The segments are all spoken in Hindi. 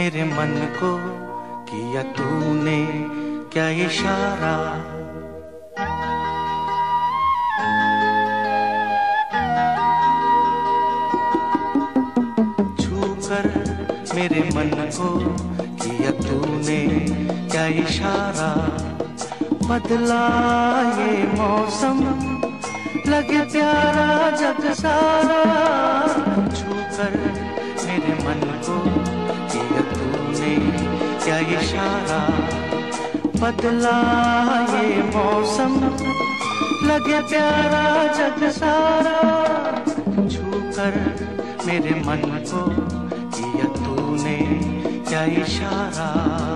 मेरे मन को किया तूने क्या इशारा। छूकर मेरे मन को किया तूने क्या इशारा। बदला ये मौसम लगे प्यारा जग सारा। छूकर मेरे मन को किया तूने क्या इशारा। बदला ये मौसम लगे प्यारा जग सारा। छूकर मेरे मन को किया तूने क्या इशारा।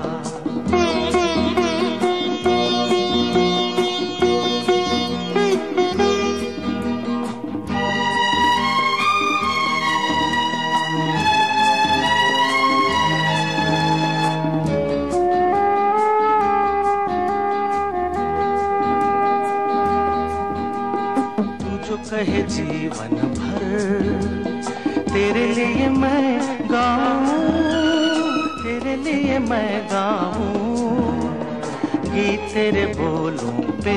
कहे जीवन भर तेरे लिए मैं गाऊं, तेरे लिए मैं गाऊं। गीत तेरे बोलों पे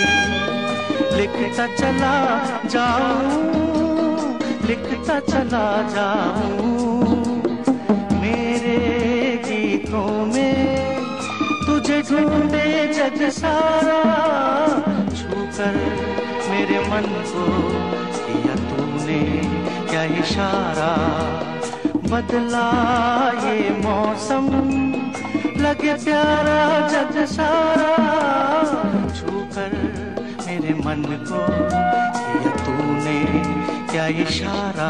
लिखता चला जाऊं, लिखता चला जाऊं। मेरे गीतों में तुझे ढूंढे जग सारा। छूकर मेरे मन को किया तूने क्या इशारा। बदला ये मौसम लगे प्यारा जग सारा। छूकर मेरे मन को किया तूने क्या इशारा।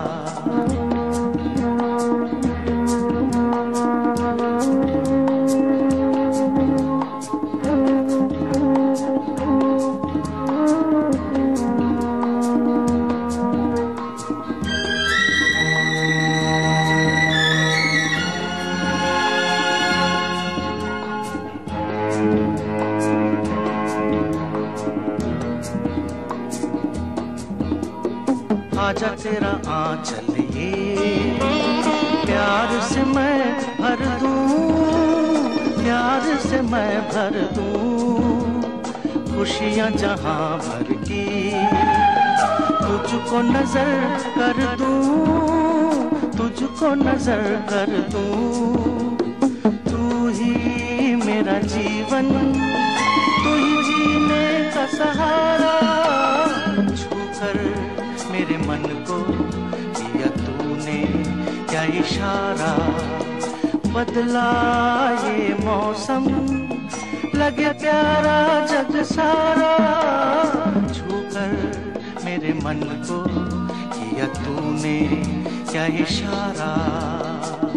आजा तेरा आंचल ये प्यार से मैं भर दूं, प्यार से मैं भर दूं। खुशियां जहां भर की तुझको नजर कर दूं, तुझको नजर कर दूं। तू ही मेरा जीवन, तू ही जीने का सहारा। छूकर मेरे मन को किया तूने क्या इशारा। बदला ये मौसम लगे प्यारा जग सारा। छूकर मेरे मन को किया तूने क्या इशारा।